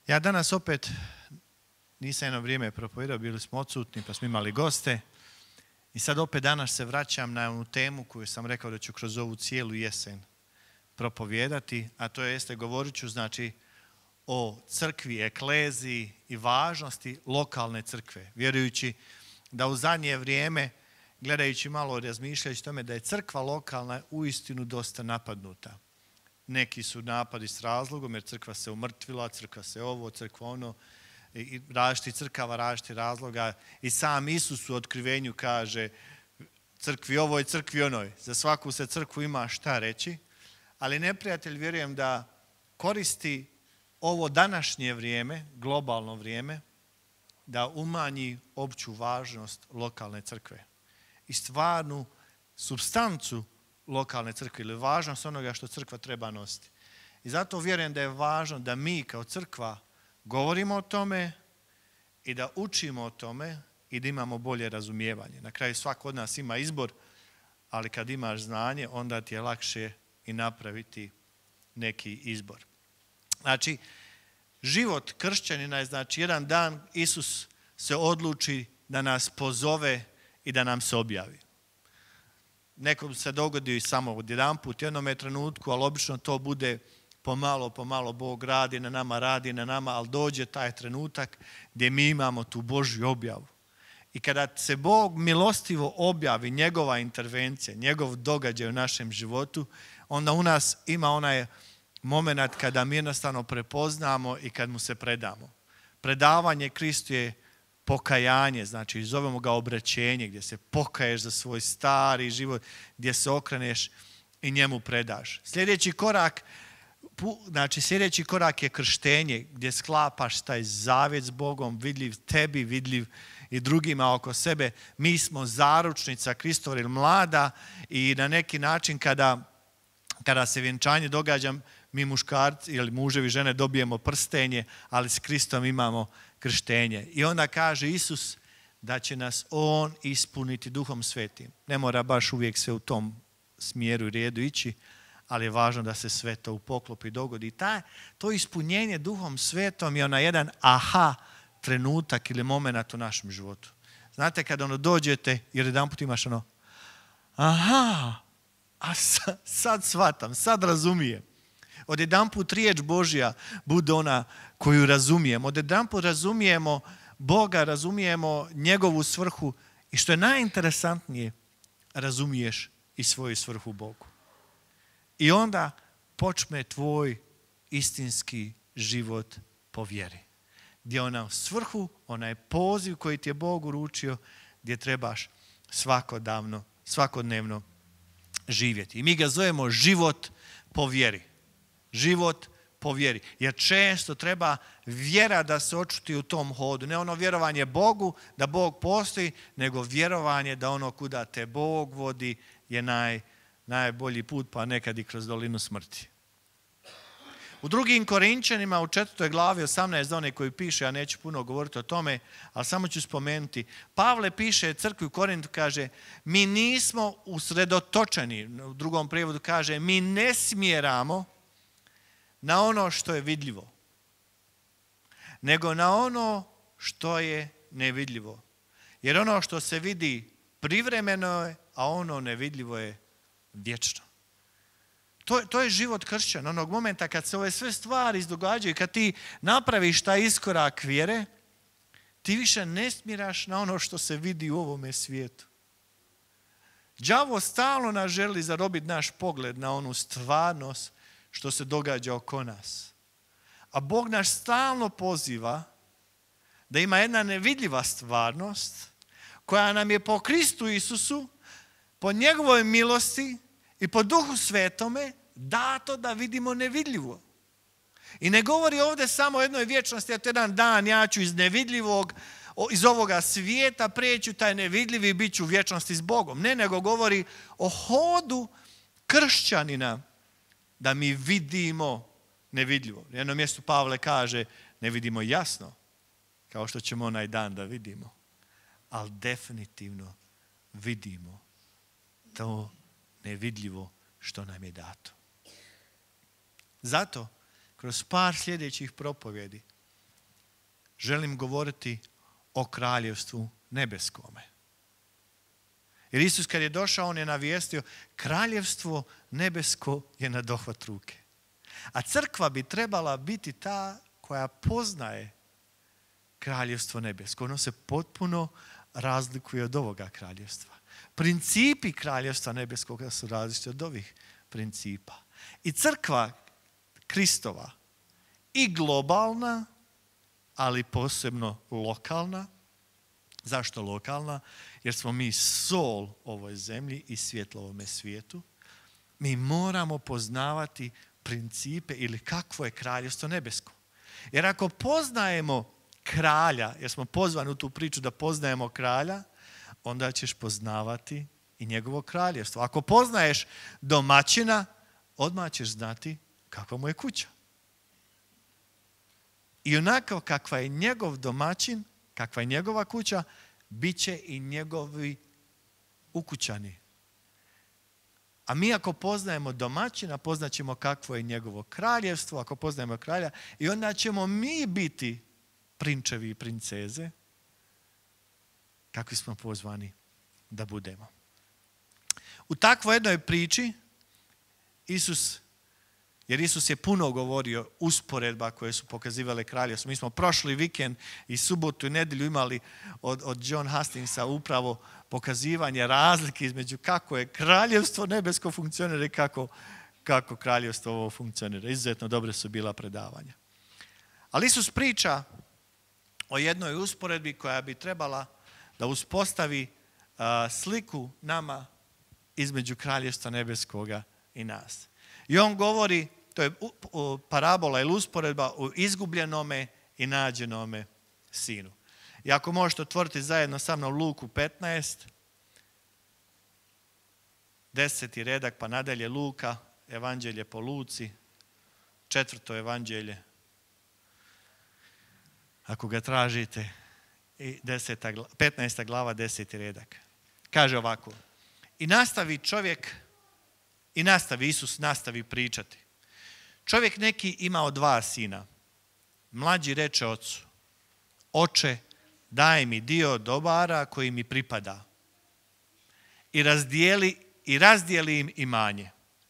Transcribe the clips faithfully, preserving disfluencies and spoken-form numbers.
Ja danas opet nisam jedno vrijeme propovijedao, bili smo odsutni pa smo imali goste i sad opet danas se vraćam na onu temu koju sam rekao da ću kroz ovu cijelu jesen propovijedati, a to jeste govorit ću znači o crkvi, ekleziji i važnosti lokalne crkve, vjerujući da u zadnje vrijeme, gledajući malo, razmišljajući tome da je crkva lokalna uistinu dosta napadnuta. Neki su napadi s razlogom jer crkva se umrtvila, crkva se ovo, crkva ono, i različiti crkava, različiti razloga. I sam Isus u otkrivenju kaže crkvi ovoj, crkvi onoj. Za svaku se crkvu ima šta reći, ali neprijatelj vjerujem da koristi ovo današnje vrijeme, globalno vrijeme, da umanji opću važnost lokalne crkve i stvarnu supstancu lokalne crkve ili važnost onoga što crkva treba nositi. I zato vjerujem da je važno da mi kao crkva govorimo o tome i da učimo o tome i da imamo bolje razumijevanje. Na kraju svako od nas ima izbor, ali kad imaš znanje, onda ti je lakše i napraviti neki izbor. Znači, život kršćanina je znači jedan dan Isus se odluči da nas pozove i da nam se objavi. Nekom se dogodi samo odjedanput, jednom trenutku, ali obično to bude pomalo, pomalo Bog radi na nama, radi na nama, ali dođe taj trenutak gdje mi imamo tu Božju objavu. I kada se Bog milostivo objavi, njegova intervencija, njegov događaj u našem životu, onda u nas ima onaj moment kada mi jednostavno prepoznamo i kad mu se predamo. Predavanje Kristu je pokajanje, znači zovemo ga obraćenje, gdje se pokaješ za svoj stari život, gdje se okreneš i njemu predaš. Sljedeći korak, znači sljedeći korak je krštenje, gdje sklapaš taj zavjet s Bogom, vidljiv tebi, vidljiv i drugima oko sebe. Mi smo zaručnica Kristova ili mlada i na neki način kada, kada se vjenčanje događa, mi muškarci ili muževi žene dobijemo prstenje, ali s Kristom imamo krštenje. I onda kaže Isus da će nas On ispuniti Duhom Svetim. Ne mora baš uvijek sve u tom smjeru i redu ići, ali je važno da se sve to u poklopu dogodi. Ta, to ispunjenje Duhom Svetom je onaj jedan aha trenutak ili moment u našem životu. Znate, kada ono dođete, jer jedan put imaš ono, aha, a sad, sad shvatam, sad razumijem. Od jedan put riječ Božja bude ona koju razumijemo. Od jedan put razumijemo Boga, razumijemo njegovu svrhu i što je najinteresantnije, razumiješ i svoju svrhu Bogu. I onda počne tvoj istinski život po vjeri. Gdje ona svrhu, onaj poziv koji ti je Bog uručio, gdje trebaš svakodavno, svakodnevno živjeti. I mi ga zovemo život po vjeri. Život po vjeri. Jer često treba vjera da se očuti u tom hodu. Ne ono vjerovanje Bogu, da Bog postoji, nego vjerovanje da ono kuda te Bog vodi je naj, najbolji put, pa nekad i kroz dolinu smrti. U drugim Korinčanima, u četvrtoj glavi osamnaest, one koji piše, ja neću puno govoriti o tome, ali samo ću spomenuti. Pavle piše crkvi u Korintu, kaže, mi nismo usredotočeni, u drugom prijevodu kaže, mi ne smjeramo na ono što je vidljivo, nego na ono što je nevidljivo. Jer ono što se vidi privremeno je, a ono nevidljivo je vječno. To, to je život kršćana. Onog momenta kad se ove sve stvari izdogađaju, kad ti napraviš taj iskorak vjere, ti više ne smiraš na ono što se vidi u ovome svijetu. Đavo stalno nas želi zarobiti naš pogled na onu stvarnost što se događa oko nas. A Bog nas stalno poziva da ima jedna nevidljiva stvarnost koja nam je po Kristu Isusu, po njegovoj milosti i po Duhu Svetome dato da vidimo nevidljivo. I ne govori ovdje samo o jednoj vječnosti, a to jedan dan ja ću iz nevidljivog, iz ovoga svijeta preći taj nevidljivi i bit ću u vječnosti s Bogom. Ne, nego govori o hodu kršćanina da mi vidimo nevidljivo. Na jednom mjestu Pavle kaže, ne vidimo jasno, kao što ćemo onaj dan da vidimo, ali definitivno vidimo to nevidljivo što nam je dato. Zato, kroz par sljedećih propovjedi, želim govoriti o kraljevstvu nebeskome. Jer Isus kad je došao, on je navijestio, kraljevstvo nebesko je na dohvat ruke. A crkva bi trebala biti ta koja poznaje kraljevstvo nebesko. Ono se potpuno razlikuje od ovoga kraljevstva. Principi kraljevstva nebeskoga su različiti od ovih principa. I crkva Kristova i globalna, ali posebno lokalna. Zašto lokalna? Jer smo mi sol ovoj zemlji i svjetlo ovome svijetu. Mi moramo poznavati principe ili kakvo je kraljevstvo nebesko. Jer ako poznajemo kralja, jer smo pozvani u tu priču da poznajemo kralja, onda ćeš poznavati i njegovo kraljevstvo. Ako poznaješ domaćina, odmah ćeš znati kakva mu je kuća. I onako kakva je njegov domaćin, kakva je njegova kuća, bit će i njegovi ukućani. A mi ako poznajemo domaćina, poznaćemo kakvo je njegovo kraljevstvo, ako poznajemo kralja, i onda ćemo mi biti prinčevi i princeze, kakvi smo pozvani da budemo. U takvoj jednoj priči, Isus, jer Isus je puno govorio usporedba koje su pokazivale kraljevstvo. Mi smo prošli vikend i subotu i nedjelju imali od, od John Hastingsa upravo pokazivanje razlike između kako je kraljevstvo nebesko funkcionira i kako, kako kraljevstvo ovo funkcionira. Izuzetno dobre su bila predavanja. Ali Isus priča o jednoj usporedbi koja bi trebala da uspostavi uh, sliku nama između kraljevstva nebeskoga i nas. I on govori, to je parabola ili usporedba o izgubljenome i nađenome sinu. I ako možete otvoriti zajedno sa mnom Luku petnaest, deseti redak pa nadalje, Luka, evanđelje po Luci, četvrto evanđelje, ako ga tražite, i deseta, petnaesta glava, deseti redak. Kaže ovako, i nastavi čovjek, i nastavi, Isus nastavi pričati. Čovjek neki imao dva sina. Mlađi reče ocu, oče, daj mi dio dobara koji mi pripada. I razdijeli, i razdijeli im imanje.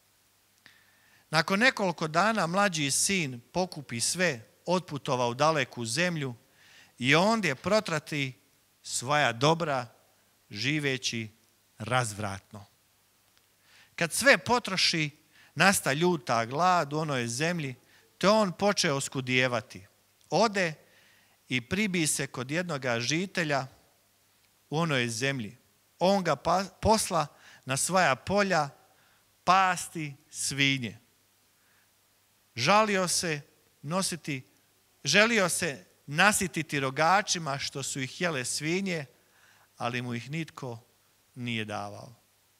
Nakon nekoliko dana mlađi sin pokupi sve, otputova u daleku zemlju i ondje protrati svoja dobra živeći razvratno. Kad sve potroši, nasta ljuta glad u onoj zemlji, te on poče oskudijevati. Ode i pribi se kod jednoga žitelja u onoj zemlji. On ga posla na svoja polja pasti svinje. Žalio se nositi, želio se nasititi rogačima što su ih jele svinje, ali mu ih nitko nije davao.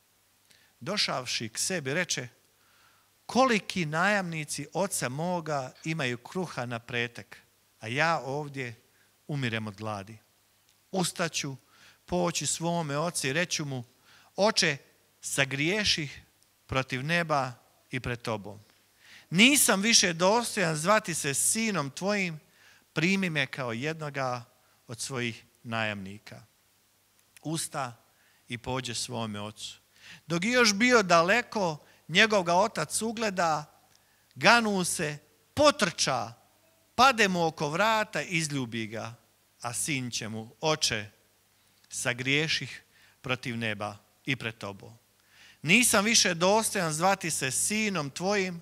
Došavši k sebi reče, koliki najamnici oca moga imaju kruha na pretek, a ja ovdje umirem od gladi. Ustaću, poći svome ocu i reću mu, oče, sagriješih protiv neba i pred tobom. Nisam više dostojan zvati se sinom tvojim, primi me kao jednoga od svojih najamnika. Usta i pođe svome ocu. Dok je još bio daleko, njegov ga otac ugleda, ganu se, potrča, pade mu oko vrata, izljubi ga, a sin će mu, oče, sagriješih protiv neba i pred tobom. Nisam više dostojan zvati se sinom tvojim,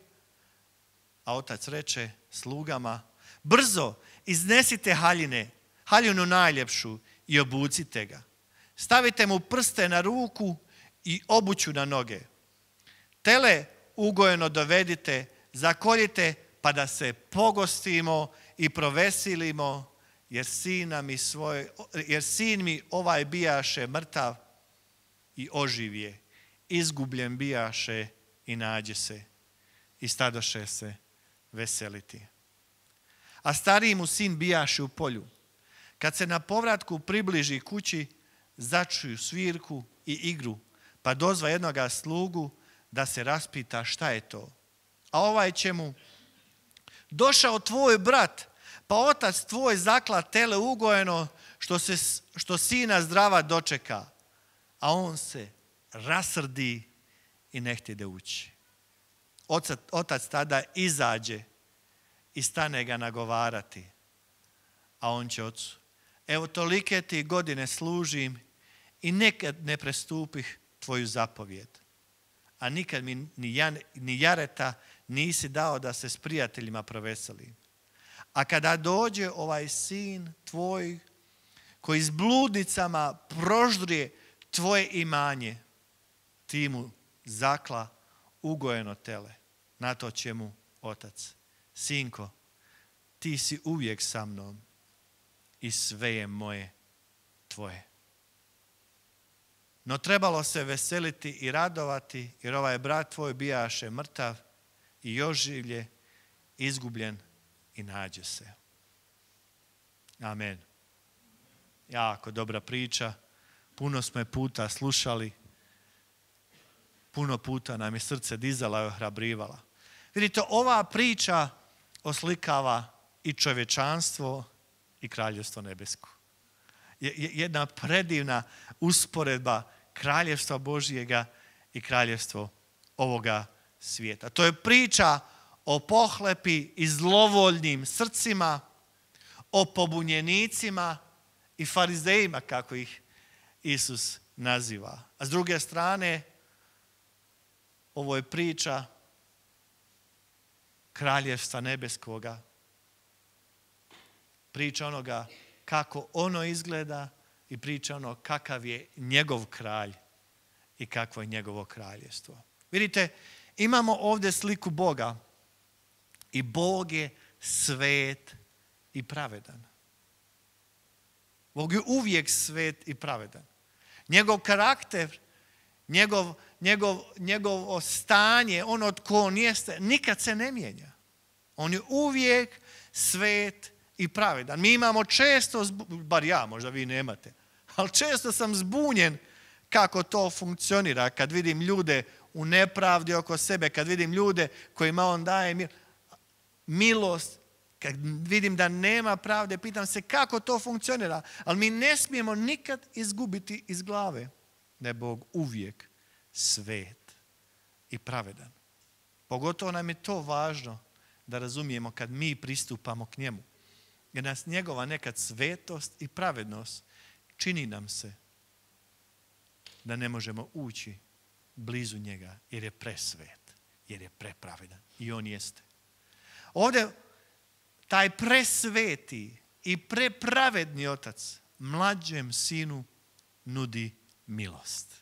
a otac reče slugama, brzo iznesite haljine, haljinu najljepšu i obucite ga. Stavite mu prste na ruku i obuću na noge. Tele ugojeno dovedite, zakoljite pa da se pogostimo i proveselimo, jer, sina mi svoj, jer sin mi ovaj bijaše mrtav i oživje, izgubljen bijaše i nađe se i stadoše se veseliti. A stariji mu sin bijaše u polju. Kad se na povratku približi kući, začuju svirku i igru, pa dozva jednoga slugu da se raspita šta je to. A ovaj će mu, došao tvoj brat, Pa otac tvoj zakla tele ugojeno što, se, što sina zdrava dočeka. A on se rasrdi i ne htjede ući. Otac, otac tada izađe i stane ga nagovarati. A on će ocu, evo tolike ti godine služim i nekad ne prestupih tvoju zapovjed. A nikad mi ni, jan, ni jareta nisi dao da se s prijateljima proveselim. A kada dođe ovaj sin tvoj koji s bludnicama proždrije tvoje imanje, ti mu zakla ugojeno tele. Na to će mu otac, sinko, ti si uvijek sa mnom i sve je moje tvoje. No trebalo se veseliti i radovati, jer ovaj brat tvoj bijaše mrtav i oživlje, izgubljen i nađe se. Amen. Jako dobra priča. Puno smo je puta slušali. Puno puta nam je srce dizala i ohrabrivala. Vidite, ova priča oslikava i čovječanstvo i kraljevstvo nebesko. Jedna predivna usporedba kraljevstva Božjega i kraljevstvo ovoga svijeta. To je priča o pohlepi i zlovoljnim srcima, o pobunjenicima i farizejima, kako ih Isus naziva. A s druge strane, ovo je priča kraljevstva nebeskoga. Priča onoga kako ono izgleda i priča ono kakav je njegov kralj i kakvo je njegovo kraljevstvo. Vidite, imamo ovdje sliku Boga i Bog je svet i pravedan. Bog je uvijek svet i pravedan. Njegov karakter, njegov, njegov, njegovo stanje, ono tko on jeste, nikad se ne mijenja. On je uvijek svet i pravedan. Mi imamo često, bar ja, možda vi nemate, ali često sam zbunjen kako to funkcionira kad vidim ljude u nepravdi oko sebe, kad vidim ljude kojima on daje milost, kad vidim da nema pravde, pitam se kako to funkcionira. Ali mi ne smijemo nikad izgubiti iz glave da je Bog uvijek svet i pravedan. Pogotovo nam je to važno da razumijemo kad mi pristupamo k njemu. Jer nas njegova nekad svetost i pravednost čini nam se da ne možemo ući blizu njega jer je presvet, jer je prepravedan. I on jeste. Ovdje taj presveti i prepravedni otac mlađem sinu nudi milost.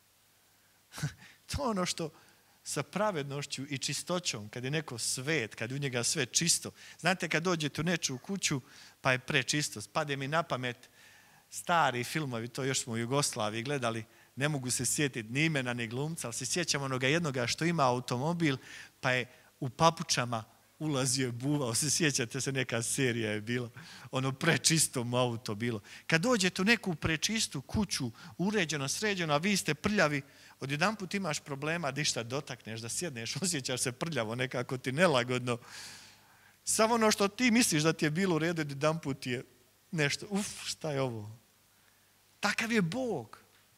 To je ono što sa pravednošću i čistoćom, kad je neko svet, kad je u njega sve čisto. Znate, kad dođete u nečiju kuću, pa je prečisto. Pade mi na pamet stari filmovi, to još smo u Jugoslaviji gledali, ne mogu se sjetiti ni imena ni glumca, ali se sjećam onoga jednoga što ima automobil, pa je u papučama ulazio i buvao. Se sjećate se, neka serija je bila. Ono prečisto mu auto bilo. Kad dođete u neku prečistu kuću, uređeno, sređeno, a vi ste prljavi, odjedanput imaš problema da išta dotakneš, da sjedneš, osjećaš se prljavo, nekako ti nelagodno. Samo ono što ti misliš da ti je bilo u redu, odjedanput je nešto. Uf, šta je ovo? Takav je Bog.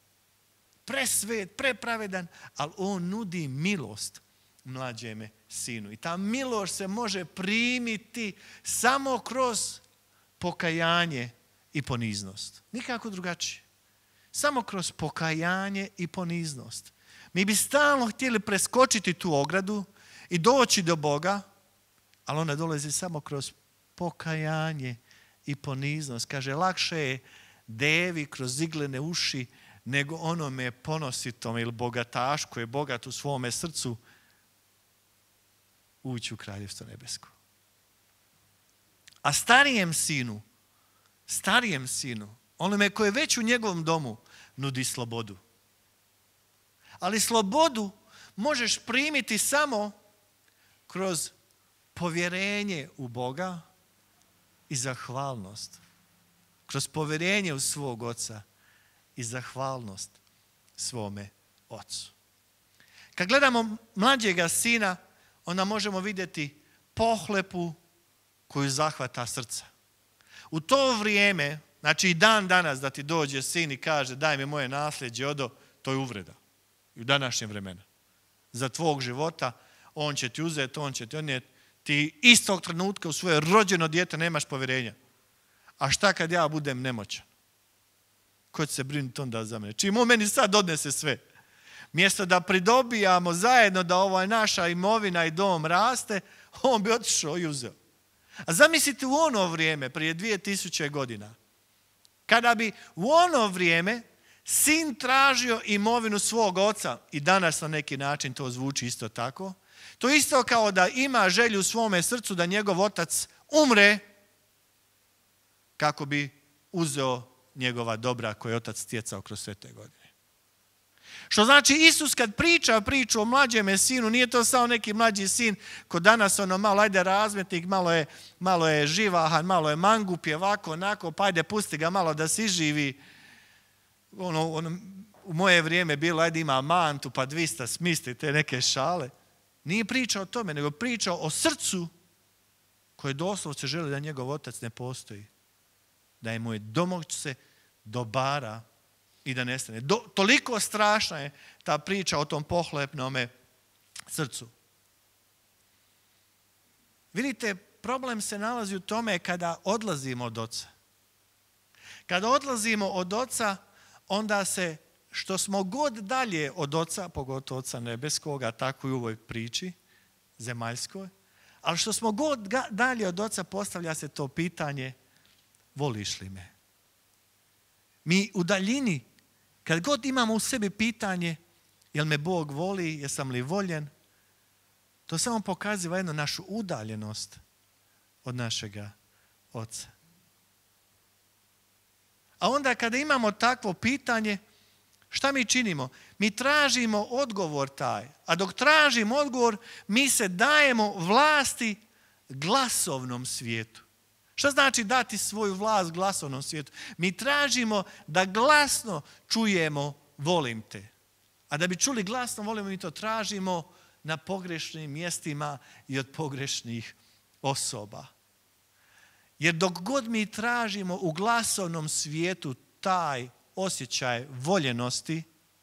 Presvet, prepravedan, ali on nudi milost mlađeme sinu. I ta milost se može primiti samo kroz pokajanje i poniznost. Nikako drugačije. Samo kroz pokajanje i poniznost. Mi bi stalno htjeli preskočiti tu ogradu i doći do Boga, ali ona dolazi samo kroz pokajanje i poniznost. Kaže, lakše je devi kroz iglene uši nego onome ponositom ili bogataš koji je bogat u svome srcu ući u kraljevstvo nebesko. A starijem sinu, starijem sinu, onome koji je već u njegovom domu, nudi slobodu. Ali slobodu možeš primiti samo kroz povjerenje u Boga i zahvalnost. Kroz povjerenje u svog oca i zahvalnost svome ocu. Kad gledamo mlađega sina, onda možemo vidjeti pohlepu koju zahvata srca. U to vrijeme, znači i dan danas da ti dođe sin i kaže daj mi moje nasljeđe, odo, to je uvreda. I u današnjem vremena. Za tvog života, on će ti uzeti, on će ti odnijeti. Ti istog trenutka u svoje rođeno dijete nemaš povjerenja. A šta kad ja budem nemoćan? Ko će se brinuti onda za mene? Čim on meni sad odnese sve. Mjesto da pridobijamo zajedno da ova naša imovina i dom raste, on bi otišao i uzeo. A zamislite u ono vrijeme, prije dvije tisuće godina, kada bi u ono vrijeme sin tražio imovinu svog oca, i danas na neki način to zvuči isto tako, to isto kao da ima želju u svome srcu da njegov otac umre kako bi uzeo njegova dobra koje je otac stjecao kroz sve te godine. Što znači Isus kad priča priču o mlađeme sinu, nije to samo neki mlađi sin ko danas ono malo, ajde razmetnik, malo je, malo je živahan, malo je mangup, je ovako, onako, pa ajde pusti ga malo da si živi. Ono, ono, u moje vrijeme bilo, ajde ima mantu, pa dvista smisli te neke šale. Nije priča o tome, nego priča o srcu koje doslovce želi da njegov otac ne postoji. Da je mu je domoć se dobara i da nestane. Do, toliko strašna je ta priča o tom pohlepnome srcu. Vidite, problem se nalazi u tome kada odlazimo od oca. Kada odlazimo od oca, onda se, što smo god dalje od oca, pogotovo oca nebeskoga, tako i u ovoj priči zemaljskoj, ali što smo god dalje od oca, postavlja se to pitanje, voliš li me? Mi u daljini, kad god imamo u sebi pitanje, jel me Bog voli, jesam li voljen, to samo pokaziva jednu našu udaljenost od našega oca. A onda kada imamo takvo pitanje, šta mi činimo? Mi tražimo odgovor taj. A dok tražimo odgovor, mi se dajemo vlasti glasovnom svijetu. Šta znači dati svoju vlast glasovnom svijetu? Mi tražimo da glasno čujemo volim te. A da bi čuli glasno volimo, mi to tražimo na pogrešnim mjestima i od pogrešnih osoba. Jer dok god mi tražimo u glasovnom svijetu taj osjećaj voljenosti,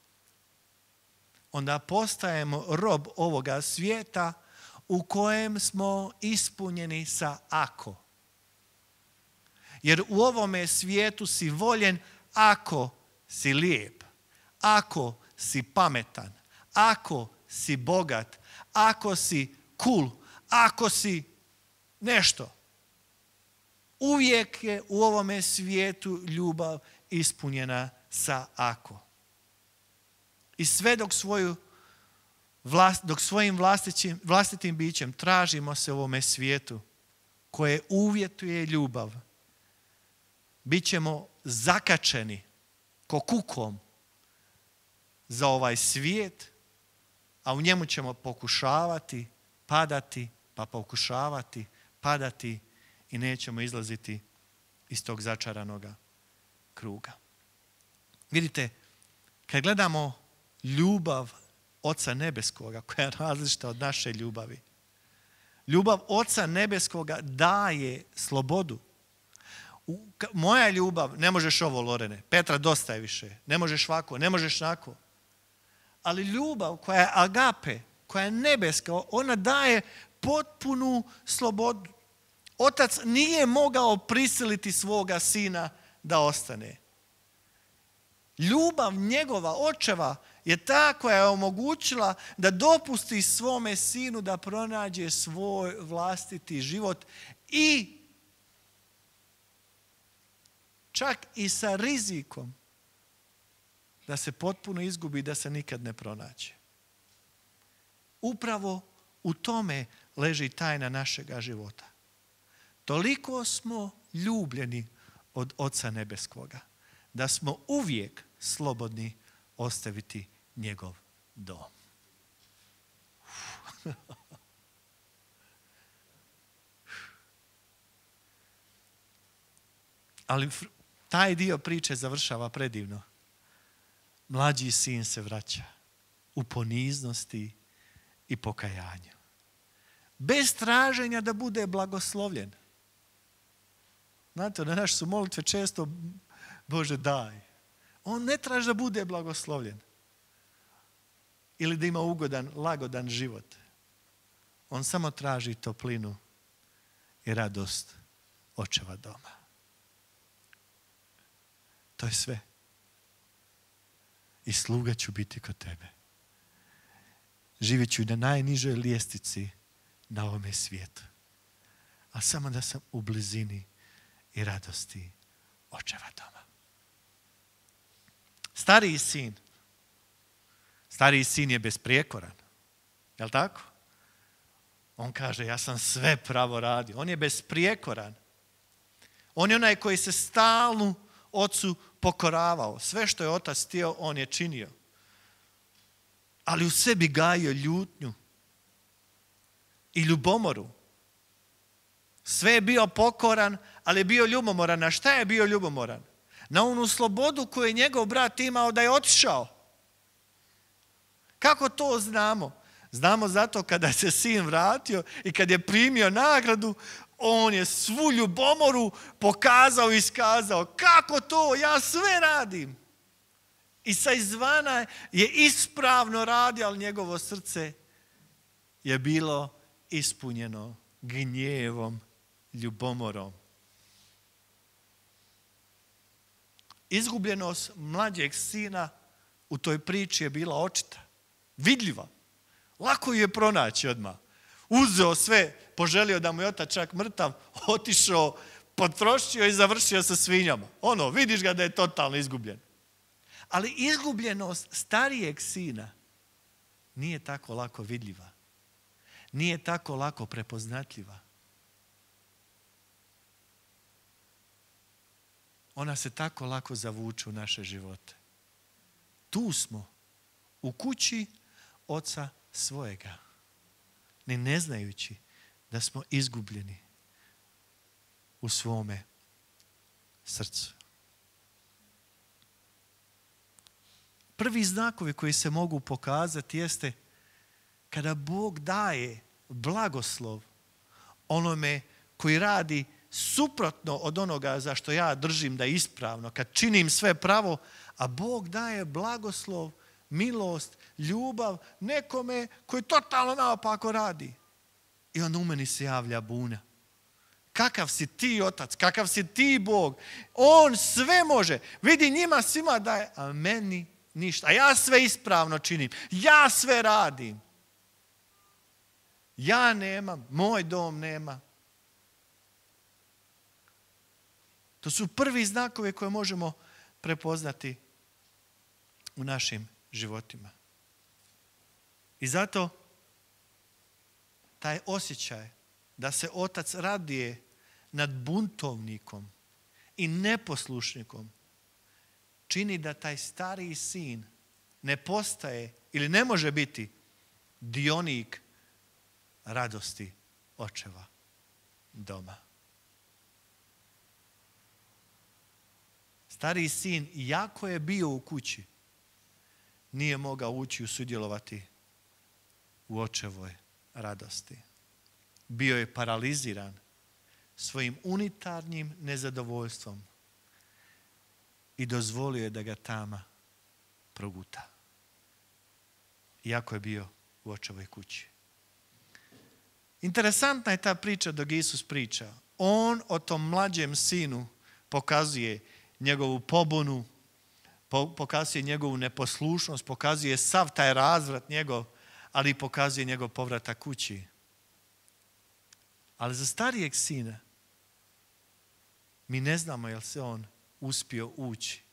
onda postajemo rob ovoga svijeta u kojem smo ispunjeni sa ako. Jer u ovome svijetu si voljen ako si lijep, ako si pametan, ako si bogat, ako si cool, ako si nešto. Uvijek je u ovome svijetu ljubav ispunjena sa ako. I sve dok, svoju vlast, dok svojim vlastitim, vlastitim bićem tražimo se u ovome svijetu koje uvjetuje ljubav, bit ćemo zakačeni ko kukom za ovaj svijet, a u njemu ćemo pokušavati padati, pa pokušavati padati i nećemo izlaziti iz tog začaranoga kruga. Vidite, kad gledamo ljubav Oca Nebeskoga, koja je različita od naše ljubavi, ljubav Oca Nebeskoga daje slobodu. Moja ljubav, ne možeš ovo, Lorene, Petra dosta je više, ne možeš ovako, ne možeš onako. Ali ljubav koja je agape, koja je nebeska, ona daje potpunu slobodu. Otac nije mogao prisiliti svoga sina da ostane. Ljubav njegova, očeva, je ta koja je omogućila da dopusti svome sinu da pronađe svoj vlastiti život i čak i sa rizikom da se potpuno izgubi, da se nikad ne pronađe. Upravo u tome leži tajna našega života. Toliko smo ljubljeni od Oca Nebeskoga, da smo uvijek slobodni ostaviti njegov dom. Ali taj dio priče završava predivno. Mlađi sin se vraća u poniznosti i pokajanju. Bez traženja da bude blagoslovljen. Znate, na naše su molitve često Bože daj. On ne traži da bude blagoslovljen. Ili da ima ugodan, lagodan život. On samo traži toplinu i radost očeva doma. To je sve. I sluga ću biti kod tebe. Živjet ću na najnižoj ljestvici na ovome svijetu. A samo da sam u blizini i radosti očeva doma. Stariji sin. Stariji sin je besprijekoran. Jel' tako? On kaže, ja sam sve pravo radio. On je besprijekoran. On je onaj koji se stalno ocu pokoravao. Sve što je otac htio, on je činio. Ali u sebi gajio ljutnju i ljubomoru. Sve je bio pokoran, ali je bio ljubomoran. Na šta je bio ljubomoran? Na onu slobodu koju je njegov brat imao da je otišao. Kako to znamo? Znamo zato kada se sin vratio i kad je primio nagradu, on je svu ljubomoru pokazao i iskazao. Kako to? Ja sve radim. I sa izvana je ispravno radio, ali njegovo srce je bilo ispunjeno gnjevom, ljubomorom. Izgubljenost mlađeg sina u toj priči je bila očita, vidljiva. Lako ju je pronaći odmah. Uzeo sve, poželio da mu je otac čak mrtav, otišao, potrošio i završio sa svinjama. Ono, vidiš ga da je totalno izgubljen. Ali izgubljenost starijeg sina nije tako lako vidljiva. Nije tako lako prepoznatljiva. Ona se tako lako zavuče u naše živote. Tu smo, u kući oca svojega, ni ne znajući da smo izgubljeni u svome srcu. Prvi znakovi koji se mogu pokazati jeste kada Bog daje blagoslov onome koji radi suprotno od onoga za što ja držim da je ispravno, kad činim sve pravo, a Bog daje blagoslov, milost, ljubav nekome koji totalno naopako radi. I onda u meni se javlja buna. Kakav si ti otac, kakav si ti Bog. On sve može. Vidi, njima svima daje, a meni ništa. A ja sve ispravno činim. Ja sve radim. Ja nemam, moj dom nema. To su prvi znakovi koje možemo prepoznati u našim životima. I zato taj osjećaj da se otac radije nad buntovnikom i neposlušnikom čini da taj stariji sin ne postaje ili ne može biti dionik radosti očeva doma. Stariji sin, iako je bio u kući, nije mogao ući i sudjelovati u očevoj radosti. Bio je paraliziran svojim unutarnjim nezadovoljstvom i dozvolio je da ga tama proguta. Iako je bio u očevoj kući. Interesantna je ta priča dok Isus priča. On o tom mlađem sinu pokazuje njegovu pobunu, pokazuje njegovu neposlušnost, pokazuje sav taj razvrat njegov, ali pokazuje njegov povratak kući. Ali za starijeg sina mi ne znamo je li se on uspio ući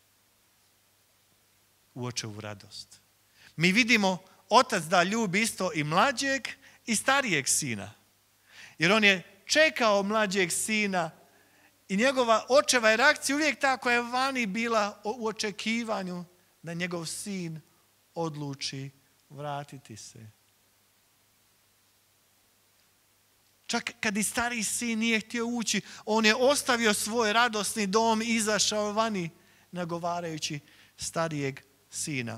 u očevu radost. Mi vidimo otac da ljubi isto i mlađeg i starijeg sina. Jer on je čekao mlađeg sina i njegova očeva je reakcija uvijek ta koja je vani bila u očekivanju da njegov sin odluči vratiti se. Čak kad i stariji sin nije htio ući, on je ostavio svoj radosni dom i izašao vani nagovarajući starijeg sina.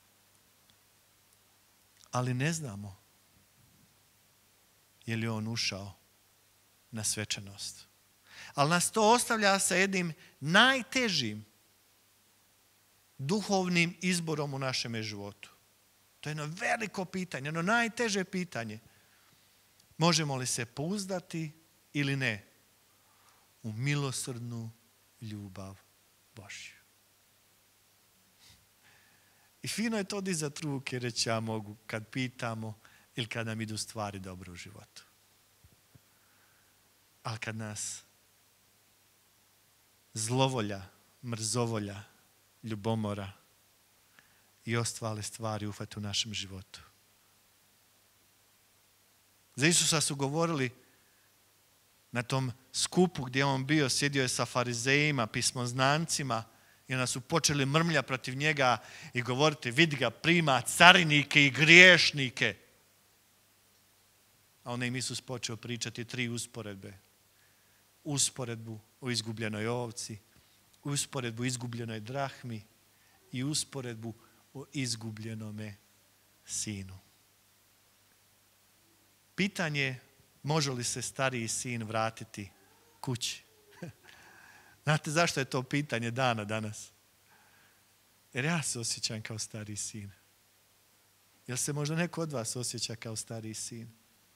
Ali ne znamo je li on ušao na svečanost. Ali nas to ostavlja sa jednim najtežim duhovnim izborom u našem životu. To je jedno veliko pitanje, jedno najteže pitanje. Možemo li se pouzdati ili ne u milosrdnu ljubav Božju? I fino je to dizati ruke i reći ja mogu kad pitamo ili kad nam idu stvari dobro u životu. Ali kad nas zlovolja, mrzovolja, ljubomora i ostale stvari ufate u našem životu. Za Isusa su govorili na tom skupu gdje on bio, sjedio je sa farizejima, pismoznancima i onda su počeli mrmlja protiv njega i govoriti vidi ga prima carinike i griješnike. A onda im Isus počeo pričati tri usporedbe. Usporedbu o izgubljenoj ovci, usporedbu o izgubljenoj drahmi i usporedbu o izgubljenome sinu. Pitanje je može li se stariji sin vratiti kući? Znate zašto je to pitanje dana danas? Jer ja se osjećam kao stariji sin. Jel se možda neko od vas osjeća kao stariji sin?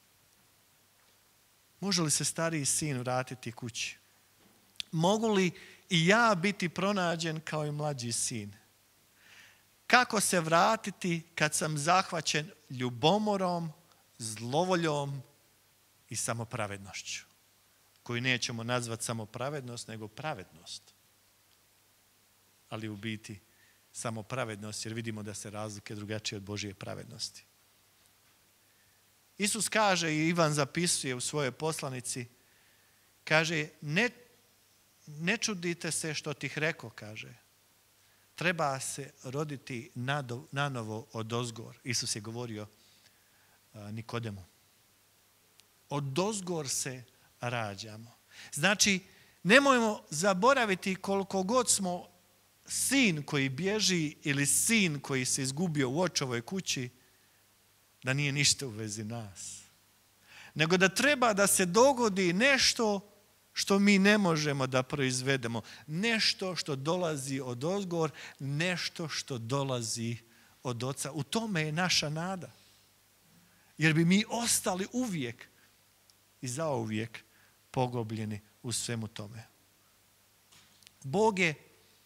Može li se stariji sin vratiti kući? Mogu li i ja biti pronađen kao i mlađi sin? Kako se vratiti kad sam zahvaćen ljubomorom, zlovoljom i samopravednošću? Koju nećemo nazvati samopravednost, nego pravednost. Ali u biti samopravednost, jer vidimo da se razlike drugačije od Božje pravednosti. Isus kaže i Ivan zapisuje u svojoj poslanici, kaže, ne, ne čudite se što tih reko, kaže. Treba se roditi nanovo odozgor. Isus je govorio a, Nikodemu. Odozgor se rađamo. Znači, nemojmo zaboraviti koliko god smo sin koji bježi ili sin koji se izgubio u očovoj kući, da nije ništa u vezi nas. Nego da treba da se dogodi nešto što mi ne možemo da proizvedemo. Nešto što dolazi od ozgor, nešto što dolazi od Oca. U tome je naša nada. Jer bi mi ostali uvijek i zauvijek pogobljeni u svemu tome. Bog je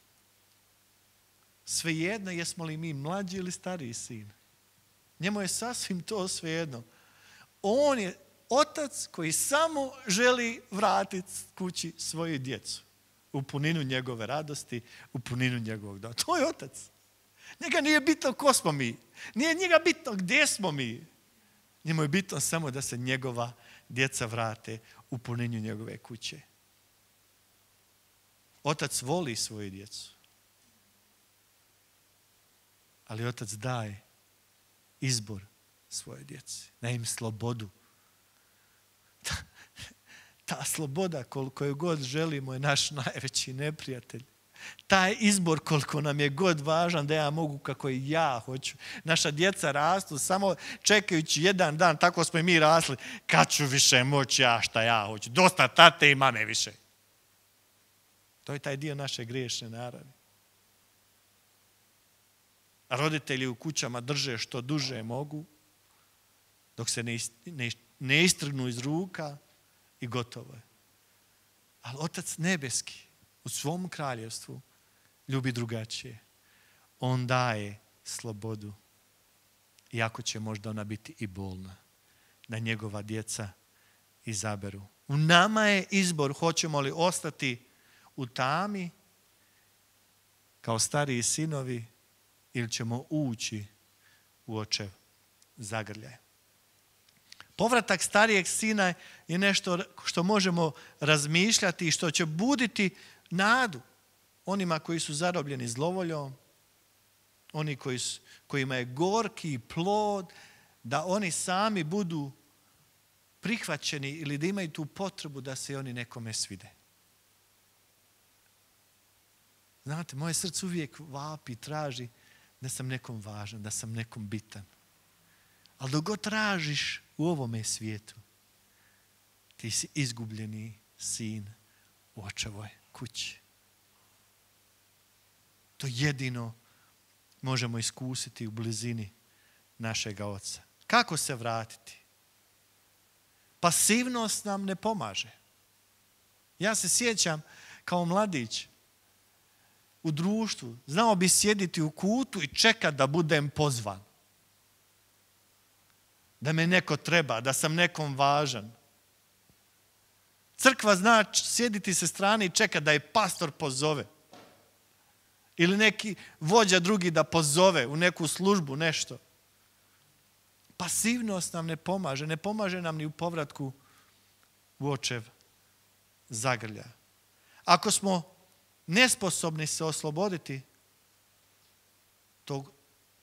svejedno jesmo li mi mlađi ili stariji sin. Njemu je sasvim to svejedno. On je otac koji samo želi vratiti kući svoju djecu. U puninu njegove radosti, u puninu njegovog dana. To je otac. Njega nije bitno ko smo mi. Nije njega bitno gdje smo mi. Njemu je bitno samo da se njegova djeca vrate u puninu njegove kuće. Otac voli svoju djecu. Ali otac daje izbor svoje djeci. Daje im slobodu. Ta, ta sloboda koliko je god želimo je naš najveći neprijatelj. Taj izbor koliko nam je god važan da ja mogu kako i ja hoću. Naša djeca rastu samo čekajući jedan dan, tako smo i mi rasli. Kad ću više moći ja šta ja hoću? Dosta tate i mame više. To je taj dio naše griješne naravi. A roditelji u kućama drže što duže mogu, dok se ne, ne, ne istrgnu iz ruka i gotovo je. Ali Otac nebeski u svom kraljevstvu ljubi drugačije. On daje slobodu, iako će možda ona biti i bolna, da njegova djeca izaberu. U nama je izbor hoćemo li ostati u tami kao stariji sinovi ili ćemo ući u očev zagrljaj. Povratak starijeg sina je nešto što možemo razmišljati i što će buditi nadu onima koji su zarobljeni zlovoljom, oni koji su, kojima je gorki plod, da oni sami budu prihvaćeni ili da imaju tu potrebu da se oni nekome svide. Znate, moje srce uvijek vapi, traži da sam nekom važan, da sam nekom bitan. Ali dok god tražiš u ovome svijetu, ti si izgubljeni sin u očevoj kući. To jedino možemo iskusiti u blizini našega oca. Kako se vratiti? Pasivnost nam ne pomaže. Ja se sjećam kao mladić u društvu, znao bi sjediti u kutu i čekat da budem pozvan. Da me neko treba, da sam nekom važan. Crkva zna sjediti sa strane i čekat da je pastor pozove. Ili neki vođa drugi da pozove u neku službu, nešto. Pasivnost nam ne pomaže. Ne pomaže nam ni u povratku u očev zagrlja. Ako smo nesposobni se osloboditi tog,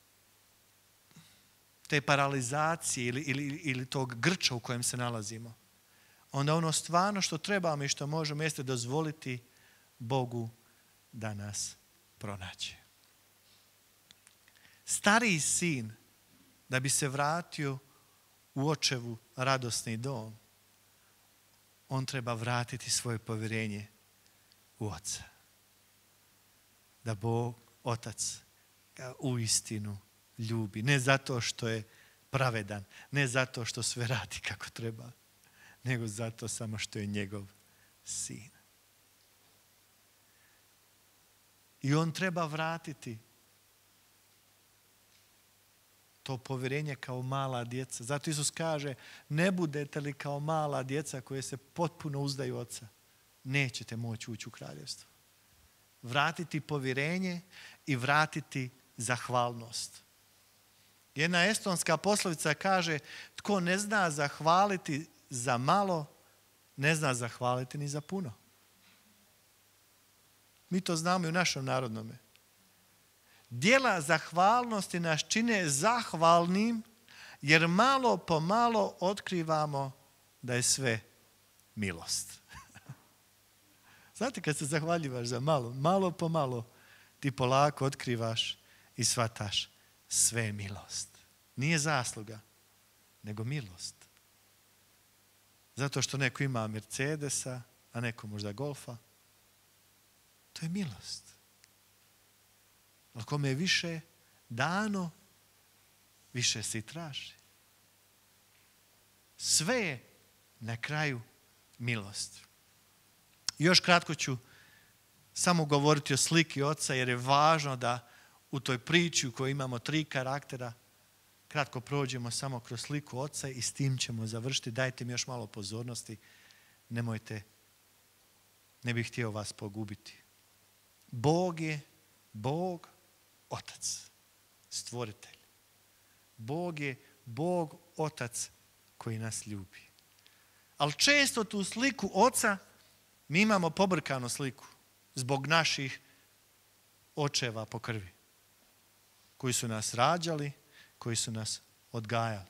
te paralizacije ili, ili, ili tog grča u kojem se nalazimo, onda ono stvarno što trebamo i što možemo jeste dozvoliti Bogu da nas pronađe. Stariji sin, da bi se vratio u očevu radosni dom, on treba vratiti svoje povjerenje u oca. Da Bog, otac, ga uistinu ljubi. Ne zato što je pravedan, ne zato što sve radi kako treba, nego zato samo što je njegov sin. I on treba vratiti to povjerenje kao mala djeca. Zato Isus kaže, ne budete li kao mala djeca koje se potpuno uzdaju oca, nećete moći ući u kraljevstvo. Vratiti povjerenje i vratiti zahvalnost. Jedna estonska poslovica kaže, tko ne zna zahvaliti za malo, ne zna zahvaliti ni za puno. Mi to znamo i u našem narodnome. Djela zahvalnosti nas čine zahvalnim, jer malo po malo otkrivamo da je sve milost. Znate, kad se zahvaljivaš za malo, malo po malo ti polako otkrivaš i shvataš sve je milost. Nije zasluga, nego milost. Zato što neko ima Mercedesa, a neko možda Golfa. To je milost. Ali kome je više dano, više se i traži. Sve je na kraju milost. Još kratko ću samo govoriti o sliki oca, jer je važno da u toj priči u kojoj imamo tri karaktera, kratko prođemo samo kroz sliku oca i s tim ćemo završiti. Dajte mi još malo pozornosti. Nemojte, ne bih htio vas pogubiti. Bog je Bog, Otac, stvoritelj. Bog je Bog, Otac koji nas ljubi. Ali često tu sliku oca mi imamo pobrkanu sliku zbog naših očeva po krvi, koji su nas rađali, koji su nas odgajali.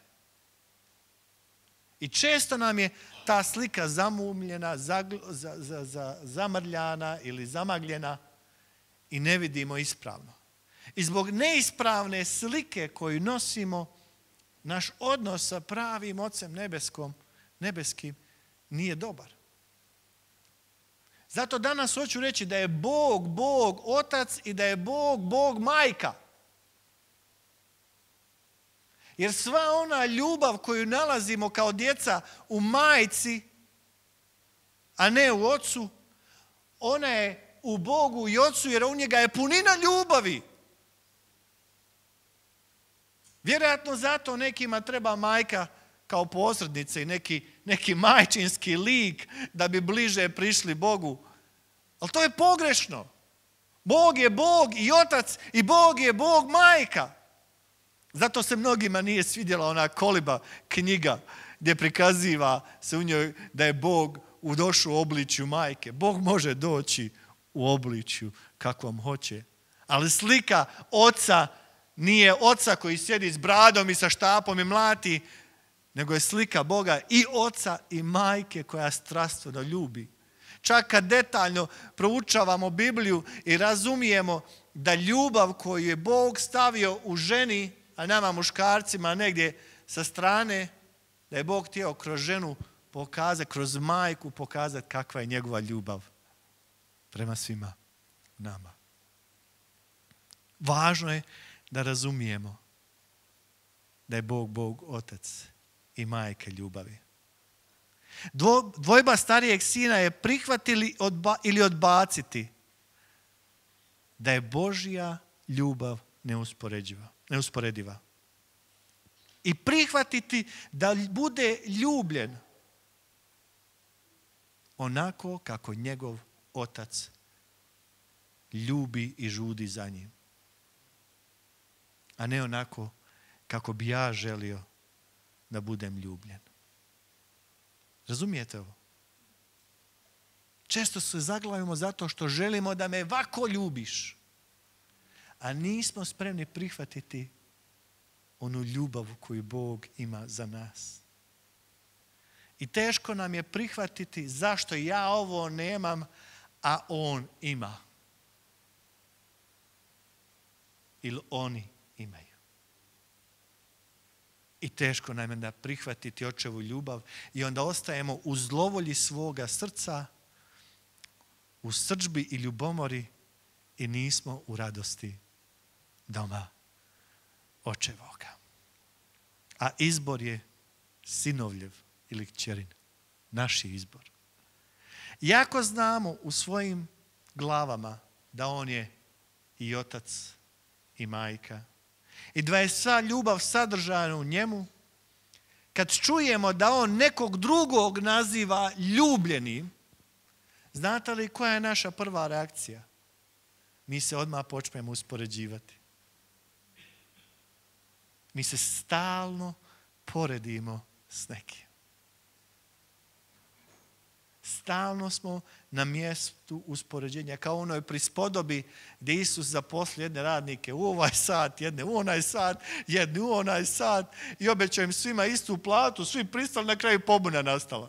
I često nam je ta slika zamumljena, zagl, za, za, za, zamrljana ili zamagljena i ne vidimo ispravno. I zbog neispravne slike koju nosimo, naš odnos sa pravim Ocem nebeskom, nebeskim nije dobar. Zato danas hoću reći da je Bog, Bog, Otac i da je Bog, Bog, Majka. Jer sva ona ljubav koju nalazimo kao djeca u majci, a ne u Ocu, ona je u Bogu i Ocu, jer u njega je punina ljubavi. Vjerojatno zato nekima treba majka kao posrednica i neki, neki majčinski lik da bi bliže prišli Bogu. Ali to je pogrešno. Bog je Bog i Otac i Bog je Bog majka. Zato se mnogima nije svidjela ona Koliba knjiga gdje prikaziva se u njoj da je Bog došao u obličju majke. Bog može doći u obličju kakvom hoće. Ali slika oca nije oca koji sjedi s bradom i sa štapom i mlati, nego je slika Boga i oca i majke koja strastveno ljubi. Čak kad detaljno proučavamo Bibliju i razumijemo da ljubav koju je Bog stavio u ženi, a nama muškarcima negdje sa strane, da je Bog htio kroz ženu pokazati, kroz majku pokazati kakva je njegova ljubav prema svima nama. Važno je da razumijemo da je Bog Bog Otac i Majka ljubavi. Dvojba starijeg sina je prihvatili odba, ili odbaciti da je Božja ljubav neusporediva. neusporediva. I prihvatiti da bude ljubljen onako kako njegov otac ljubi i žudi za njim. A ne onako kako bi ja želio da budem ljubljen. Razumijete ovo? Često se zaglavimo zato što želimo da me ovako ljubiš, a nismo spremni prihvatiti onu ljubav koju Bog ima za nas. I teško nam je prihvatiti zašto ja ovo nemam, a on ima. Ili oni imaju. I teško nam je da prihvatiti očevu ljubav i onda ostajemo u zlovolji svoga srca, u srdžbi i ljubomori i nismo u radosti doma očevoga. A izbor je sinovljev ili kćerin. Naš je izbor. Iako znamo u svojim glavama da on je i otac i majka i da je sva ljubav sadržana u njemu, kad čujemo da on nekog drugog naziva ljubljenim, znate li koja je naša prva reakcija? Mi se odmah počnemo uspoređivati. Mi se stalno poredimo s nekim. Stalno smo na mjestu uspoređenja, kao onoj prispodobi gdje Isus zaposlio jedne radnike u ovaj sat, jedne u onaj sat, jedne u onaj sat i obećao im svima istu platu, svi pristali, na kraju pobuna nastala.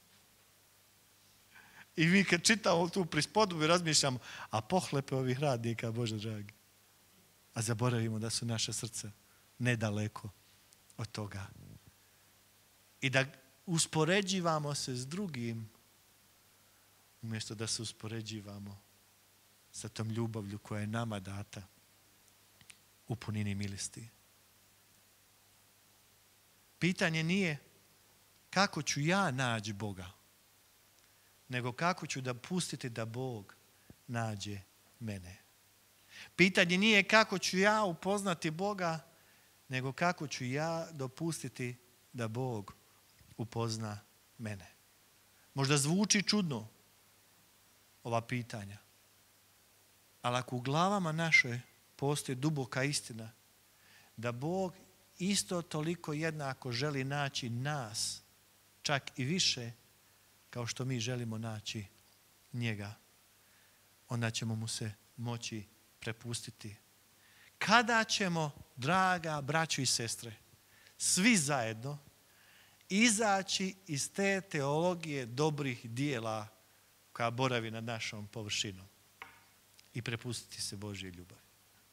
I mi kad čitamo tu prispodobu i razmišljamo, a pohlepe ovih radnika, Bože dragi, a zaboravimo da su naše srca nedaleko od toga. I da uspoređivamo se s drugim, umjesto da se uspoređivamo sa tom ljubavlju koja je nama data u punini milosti. Pitanje nije kako ću ja naći Boga, nego kako ću da pustiti da Bog nađe mene. Pitanje nije kako ću ja upoznati Boga, nego kako ću ja dopustiti da Bog upozna mene. Možda zvuči čudno ova pitanja, ali ako u glavama našoj postoji duboka istina da Bog isto toliko jednako želi naći nas, čak i više kao što mi želimo naći njega, onda ćemo mu se moći prepustiti. Kada ćemo, draga braćo i sestre, svi zajedno izaći iz te teologije dobrih dijela koja boravi nad našom površinom i prepustiti se Božjoj ljubavi?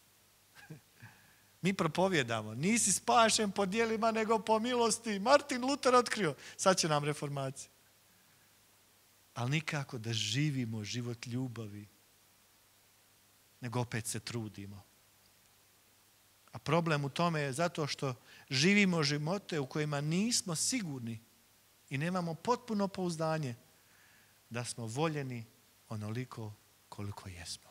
Mi propovjedamo, nisi spašen po djelima nego po milosti. Martin Luther otkrio, sad će nam reformacija. Ali nikako da živimo život ljubavi, nego opet se trudimo. A problem u tome je zato što živimo živote u kojima nismo sigurni i nemamo potpuno pouzdanje da smo voljeni onoliko koliko jesmo.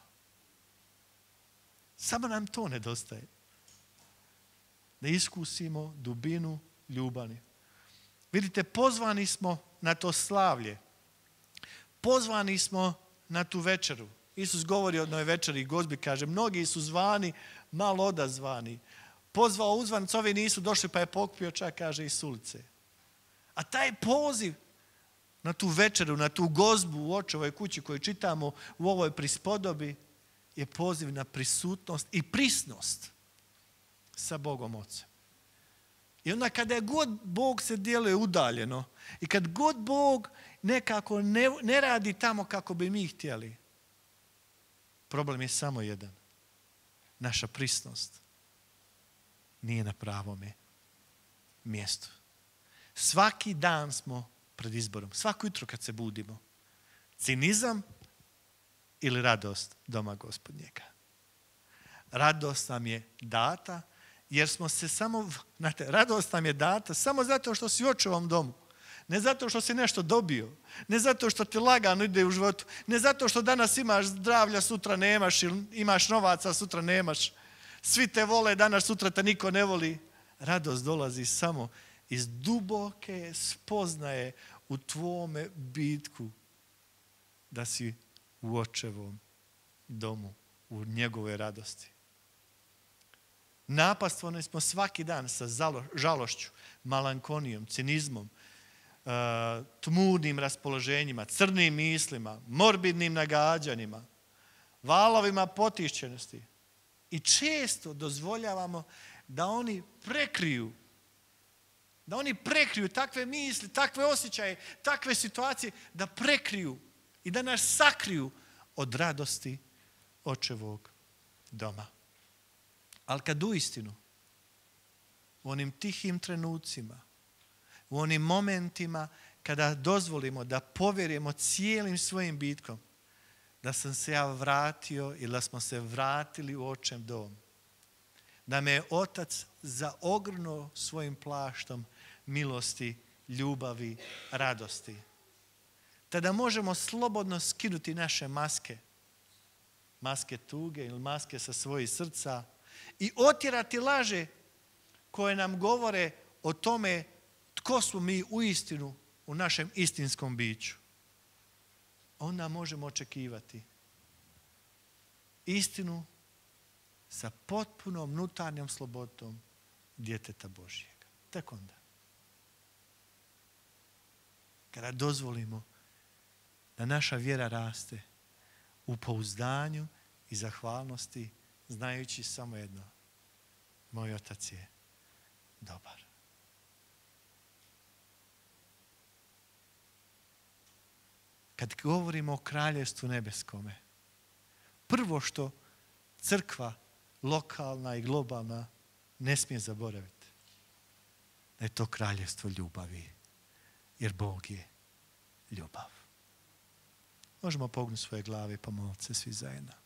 Samo nam to nedostaje. Da iskusimo dubinu ljubavi. Vidite, pozvani smo na to slavlje. Pozvani smo na tu večeru. Isus govori o jednoj večeri i gozbi, kaže, mnogi su zvani, malo odazvani. Pozvao uzvanic, ovi nisu došli pa je pokupio čak, kaže, i s ulice. A taj poziv na tu večeru, na tu gozbu u očevoj kući koju čitamo u ovoj prispodobi je poziv na prisutnost i prisnost sa Bogom Ocem. I onda kada je god Bog se djeluje udaljeno i kad god Bog nekako ne, ne radi tamo kako bi mi htjeli, problem je samo jedan. Naša prisnost nije na pravome mjestu. Svaki dan smo pred izborom. Svako jutro kad se budimo. Cinizam ili radost doma Gospodnjega? Radost nam je data, jer smo se samo, znate, radost nam je data samo zato što si u očevom domu. Ne zato što si nešto dobio, ne zato što ti lagano ide u životu, ne zato što danas imaš zdravlja, sutra nemaš, ili imaš novaca, sutra nemaš. Svi te vole, danas, sutra te niko ne voli. Radost dolazi samo iz duboke spoznaje u tvome bitku da si u očevom domu, u njegovoj radosti. Napastvovani smo svaki dan sa žalošću, malankonijom, cinizmom, tmurnim raspoloženjima, crnim mislima, morbidnim nagađanjima, valovima potišćenosti. I često dozvoljavamo da oni prekriju, da oni prekriju takve misli, takve osjećaje, takve situacije, da prekriju i da nas sakriju od radosti očevog doma. Ali kad uistinu, u onim tihim trenucima, u onim momentima kada dozvolimo da povjerujemo cijelim svojim bitkom, da sam se ja vratio ili da smo se vratili u očev dom, da me je Otac zaogrnuo svojim plaštom milosti, ljubavi, radosti. Tada možemo slobodno skinuti naše maske, maske tuge ili maske sa svojih srca i otjerati laže koje nam govore o tome tko smo mi uistinu u našem istinskom biću. Onda možemo očekivati istinu sa potpunom unutarnjom slobodom djeteta Božjega. Tek onda. Kada dozvolimo da naša vjera raste u pouzdanju i zahvalnosti, znajući samo jedno: moj Otac je dobar. Kad govorimo o kraljevstvu nebeskome, prvo što crkva lokalna i globalna ne smije zaboraviti, da je to kraljevstvo ljubavi, jer Bog je ljubav. Možemo pognuti svoje glave i pomoliti se svi zajedno.